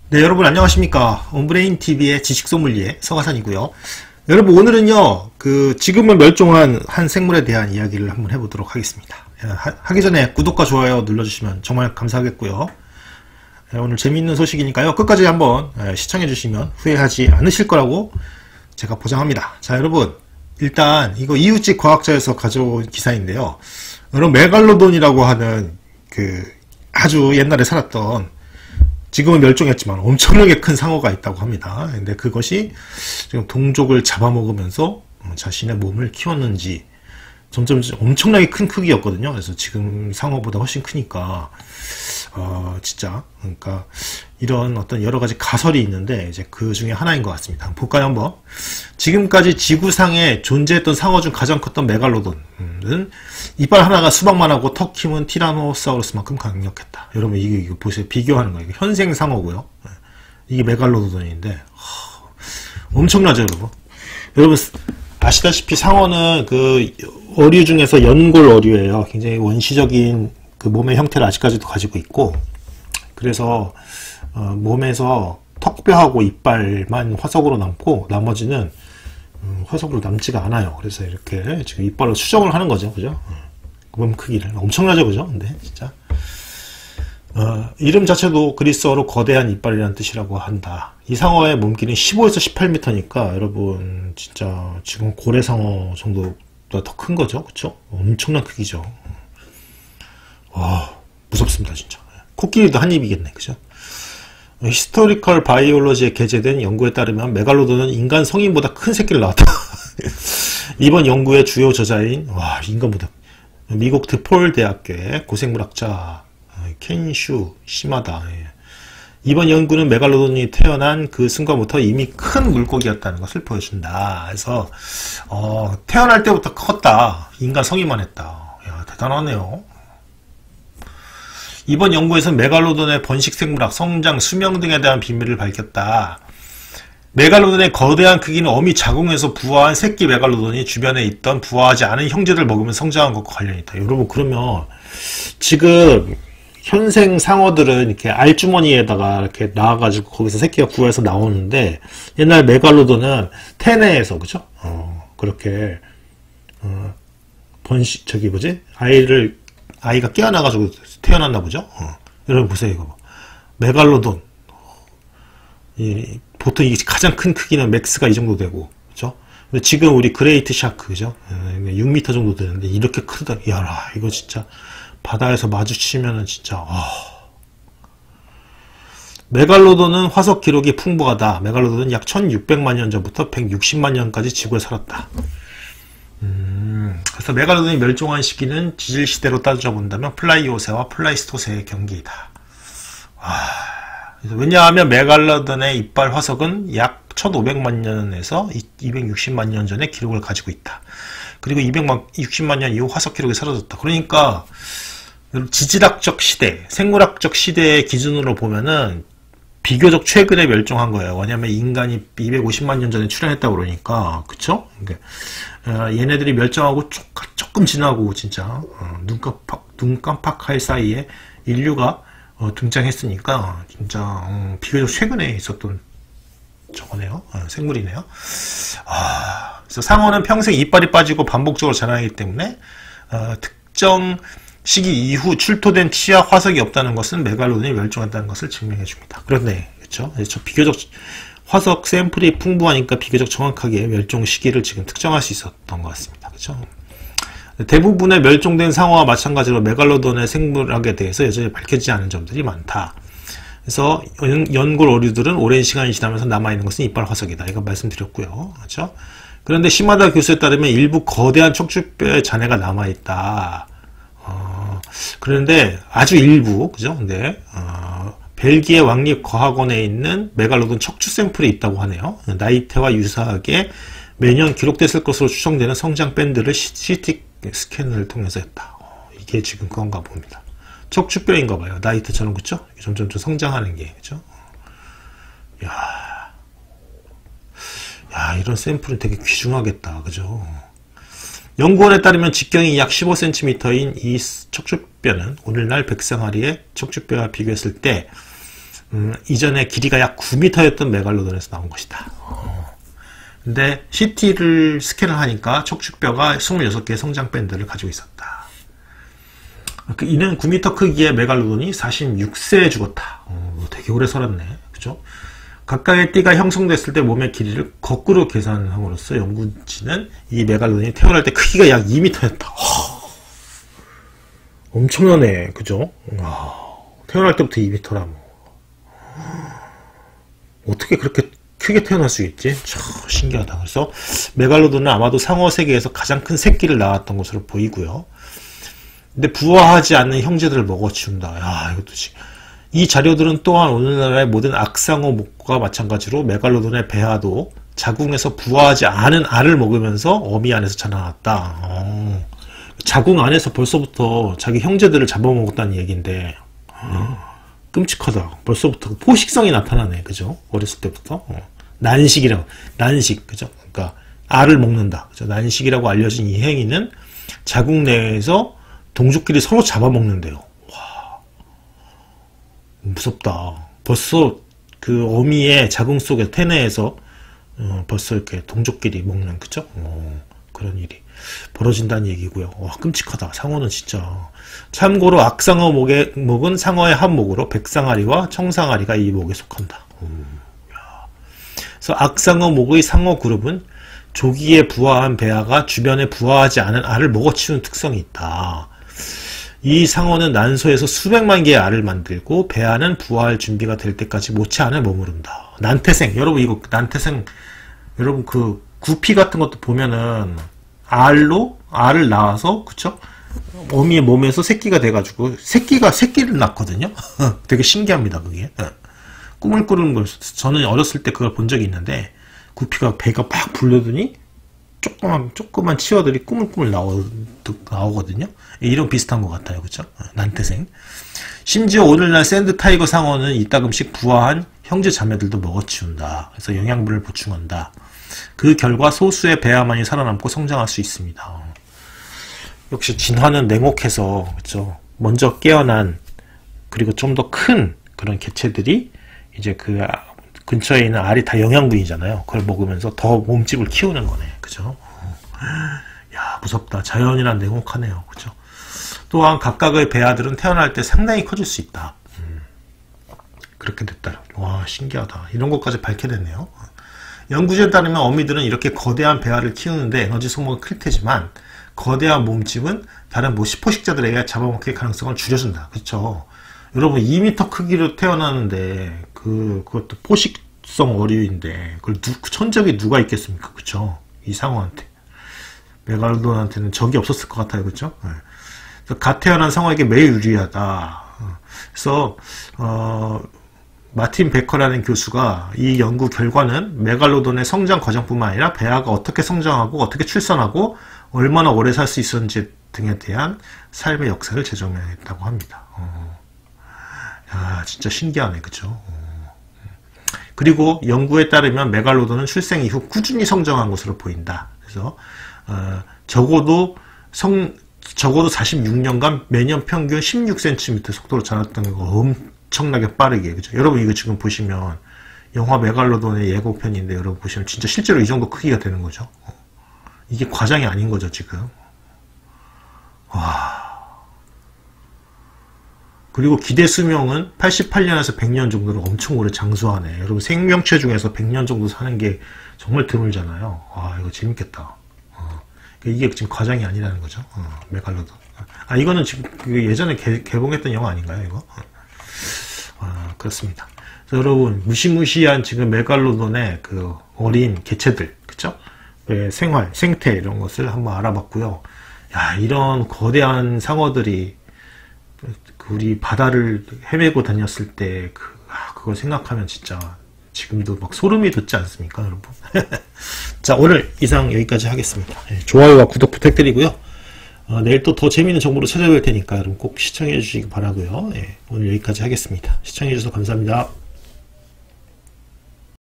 네, 여러분 안녕하십니까. 온브레인TV의 지식소믈리에 서가산이고요. 여러분 오늘은요, 지금은 멸종한 한 생물에 대한 이야기를 한번 해보도록 하겠습니다. 하기 전에 구독과 좋아요 눌러주시면 정말 감사하겠고요. 오늘 재미있는 소식이니까요. 끝까지 한번 시청해주시면 후회하지 않으실 거라고 제가 보장합니다. 자, 여러분 일단 이거 이웃집 과학자에서 가져온 기사인데요. 여러분 메갈로돈이라고 하는 아주 옛날에 살았던, 지금은 멸종했지만 엄청나게 큰 상어가 있다고 합니다. 근데 그것이 지금 동족을 잡아먹으면서 자신의 몸을 키웠는지 점점 엄청나게 큰 크기였거든요. 그래서 지금 상어보다 훨씬 크니까 진짜 그러니까 이런 어떤 여러 가지 가설이 있는데 이제 그 중에 하나인 것 같습니다. 볼까요 한번? 지금까지 지구상에 존재했던 상어 중 가장 컸던 메갈로돈은 이빨 하나가 수박만 하고 턱 힘은 티라노사우루스만큼 강력했다. 여러분 이거 보세요. 비교하는 거예요. 현생 상어고요. 이게 메갈로돈인데 엄청나죠, 여러분. 여러분 아시다시피 상어는 어류 중에서 연골 어류예요. 굉장히 원시적인 몸의 형태를 아직까지도 가지고 있고, 그래서 몸에서 턱뼈하고 이빨만 화석으로 남고 나머지는 화석으로 남지가 않아요. 그래서 이렇게 지금 이빨로 수정을 하는 거죠, 그죠? 몸 크기를 엄청나죠, 그죠? 근데 진짜 이름 자체도 그리스어로 거대한 이빨이라는 뜻이라고 한다. 이 상어의 몸길은 15에서 18m니까 여러분 진짜 지금 고래상어 정도보다 더 큰 거죠, 그쵸? 엄청난 크기죠. 와, 무섭습니다, 진짜. 코끼리도 한 입이겠네, 그죠? 히스토리컬 바이올로지에 게재된 연구에 따르면 메갈로돈은 인간 성인보다 큰 새끼를 낳았다. 이번 연구의 주요 저자인, 인간보다, 미국 드폴 대학교의 고생물학자 켄슈 시마다. 이번 연구는 메갈로돈이 태어난 그 순간부터 이미 큰 물고기였다는 것을 보여준다. 그래서 태어날 때부터 컸다. 인간 성인만 했다. 야, 대단하네요. 이번 연구에서 메갈로돈의 번식생물학, 성장, 수명 등에 대한 비밀을 밝혔다. 메갈로돈의 거대한 크기는 어미 자궁에서 부화한 새끼 메갈로돈이 주변에 있던 부화하지 않은 형제를 먹으면 성장한 것과 관련이 있다. 여러분 그러면 지금 현생 상어들은 이렇게 알주머니에다가 이렇게 나와가지고 거기서 새끼가 부화해서 나오는데, 옛날 메갈로돈은 태내에서, 그죠? 그렇게 아이가 깨어나가지고 태어났나 보죠? 여러분 보세요, 이거. 메갈로돈. 보통 이게 가장 큰 크기는 맥스가 이 정도 되고, 그죠? 근데 지금 우리 그레이트 샤크, 그죠? 6m 정도 되는데, 이렇게 크다. 이야, 이거 진짜, 바다에서 마주치면은 진짜, 메갈로돈은 화석 기록이 풍부하다. 메갈로돈은 약 1600만 년 전부터 160만 년까지 지구에 살았다. 그래서 메갈로돈이 멸종한 시기는 지질시대로 따져본다면 플라이오세와 플라이스토세의 경기이다. 왜냐하면 메갈로돈의 이빨 화석은 약 1500만 년에서 260만 년 전의 기록을 가지고 있다. 그리고 260만 년 이후 화석 기록이 사라졌다. 그러니까 지질학적 시대, 생물학적 시대의 기준으로 보면은 비교적 최근에 멸종한 거예요. 왜냐면 인간이 250만 년 전에 출현했다고 그러니까, 그쵸? 얘네들이 멸종하고 조금 지나고 진짜 눈 깜빡할 사이에 인류가 등장했으니까 진짜 비교적 최근에 있었던 저거네요. 생물이네요. 그래서 상어는 평생 이빨이 빠지고 반복적으로 자라나기 때문에 특정 시기 이후 출토된 치아 화석이 없다는 것은 메갈로돈이 멸종했다는 것을 증명해 줍니다. 그런데 그렇죠? 비교적 화석 샘플이 풍부하니까 비교적 정확하게 멸종 시기를 지금 특정할 수 있었던 것 같습니다. 그렇죠? 대부분의 멸종된 상어와 마찬가지로 메갈로돈의 생물학에 대해서 여전히 밝혀지지 않은 점들이 많다. 그래서 연골 어류들은 오랜 시간이 지나면서 남아있는 것은 이빨 화석이다. 이거 말씀드렸고요. 그렇죠? 그런데 시마다 교수에 따르면 일부 거대한 척추뼈의 잔해가 남아있다. 그런데 아주 일부, 그죠? 근데 벨기에 왕립과학원에 있는 메갈로돈 척추 샘플이 있다고 하네요. 나이테와 유사하게 매년 기록됐을 것으로 추정되는 성장 밴드를 CT 스캔을 통해서 했다. 이게 지금 그건가 봅니다. 척추뼈인가 봐요. 나이트처럼, 그쵸? 점점 성장하는 게, 그죠? 야, 이런 샘플은 되게 귀중하겠다. 그죠? 연구원에 따르면 직경이 약 15cm인 이 척추뼈는 오늘날 백상아리의 척추뼈와 비교했을 때 이전에 길이가 약 9m였던 메갈로돈에서 나온 것이다. 근데 CT를 스캔을 하니까 척추뼈가 26개의 성장 밴드를 가지고 있었다. 이는 9m 크기의 메갈로돈이 46세에 죽었다. 되게 오래 살았네. 그죠? 각각의 띠가 형성됐을 때 몸의 길이를 거꾸로 계산함으로써 연구진은 이 메갈로돈이 태어날 때 크기가 약 2m였다. 엄청나네. 그죠? 태어날 때부터 2m라면 어떻게 그렇게 크게 태어날 수 있지? 참 신기하다. 그래서 메갈로돈은 아마도 상어 세계에서 가장 큰 새끼를 낳았던 것으로 보이고요. 근데 부화하지 않는 형제들을 먹어치운다. 야, 이것도 지금. 이 자료들은 또한 오늘날의 모든 악상어 목과 마찬가지로 메갈로돈의 배아도 자궁에서 부화하지 않은 알을 먹으면서 어미 안에서 자라났다. 자궁 안에서 벌써부터 자기 형제들을 잡아먹었다는 얘기인데 끔찍하다. 벌써부터 포식성이 나타나네. 그죠? 어렸을 때부터. 난식이라고. 난식. 그죠? 그러니까 알을 먹는다. 그죠? 난식이라고 알려진 이 행위는 자궁 내에서 동족끼리 서로 잡아먹는데요. 와. 무섭다. 벌써 그 어미의 자궁 속의 태내에서 벌써 이렇게 동족끼리 먹는, 그죠? 그런 일이 벌어진다는 얘기고요. 와, 끔찍하다. 상어는 진짜. 참고로 악상어 목은 상어의 한 목으로 백상아리와 청상아리가 이 목에 속한다. 그래서 악상어 목의 상어 그룹은 조기에 부화한 배아가 주변에 부화하지 않은 알을 먹어치우는 특성이 있다. 이 상어는 난소에서 수백만 개의 알을 만들고 배아는 부화할 준비가 될 때까지 못지않아 머무른다. 난태생. 여러분 이거 난태생, 여러분 그 구피 같은 것도 보면은 알을 낳아서, 그쵸? 어미의 몸에서 새끼가 돼가지고 새끼를 낳거든요. 되게 신기합니다. 그게 꿈을 꾸는 걸 저는 어렸을 때 그걸 본 적이 있는데, 구피가 배가 팍 불러더니 조그만 치어들이 꾸물꾸물 나오거든요. 이런 비슷한 것 같아요. 그쵸? 난태생. 심지어 오늘날 샌드 타이거 상어는 이따금씩 부화한 형제 자매들도 먹어치운다. 그래서 영양분을 보충한다. 그 결과 소수의 배아만이 살아남고 성장할 수 있습니다. 역시 진화는 냉혹해서, 그쵸? 먼저 깨어난, 그리고 좀 더 큰 그런 개체들이 이제 그 근처에 있는 알이 다 영양분이잖아요. 그걸 먹으면서 더 몸집을 키우는 거네. 그죠? 야, 무섭다. 자연이란 냉혹하네요. 그죠? 또한 각각의 배아들은 태어날 때 상당히 커질 수 있다. 그렇게 됐다. 와, 신기하다. 이런 것까지 밝혀냈네요. 연구진에 따르면 어미들은 이렇게 거대한 배아를 키우는데 에너지 소모가 클 테지만 거대한 몸집은 다른 포식자들에게 잡아먹힐 가능성을 줄여준다. 그쵸? 여러분 2m 크기로 태어나는데 그것도 포식성 어류인데 그걸 천적이 누가 있겠습니까? 그쵸? 이 상어한테. 메갈로돈한테는 적이 없었을 것 같아요. 그쵸? 네. 그래서 갓 태어난 상어에게 매우 유리하다. 그래서 마틴 베커라는 교수가 이 연구 결과는 메갈로돈의 성장 과정뿐만 아니라 배아가 어떻게 성장하고 어떻게 출산하고 얼마나 오래 살 수 있었는지 등에 대한 삶의 역사를 재조명했다고 합니다. 야, 진짜 신기하네. 그쵸? 그리고 연구에 따르면 메갈로돈은 출생 이후 꾸준히 성장한 것으로 보인다. 그래서 적어도 46년간 매년 평균 16cm 속도로 자랐다는 거 엄청나게 빠르게. 그죠? 여러분 이거 지금 보시면 영화 메갈로돈의 예고편인데 여러분 보시면 진짜 실제로 이 정도 크기가 되는 거죠. 이게 과장이 아닌 거죠 지금. 와. 그리고 기대 수명은 88년에서 100년 정도로 엄청 오래 장수하네. 여러분 생명체 중에서 100년 정도 사는 게 정말 드물잖아요. 와, 이거 재밌겠다. 이게 지금 과장이 아니라는 거죠. 메갈로돈. 이거는 지금 예전에 개봉했던 영화 아닌가요, 이거? 그렇습니다. 그래서 여러분 무시무시한 지금 메갈로돈의 그 어린 개체들, 그쵸? 생활, 생태 이런 것을 한번 알아봤고요. 야, 이런 거대한 상어들이 우리 바다를 헤매고 다녔을 때 그걸 생각하면 진짜 지금도 막 소름이 돋지 않습니까, 여러분? 자, 오늘 이상 여기까지 하겠습니다. 좋아요와 구독 부탁드리고요. 내일 또 더 재미있는 정보로 찾아뵐 테니까 여러분 꼭 시청해 주시기 바라고요. 오늘 여기까지 하겠습니다. 시청해 주셔서 감사합니다.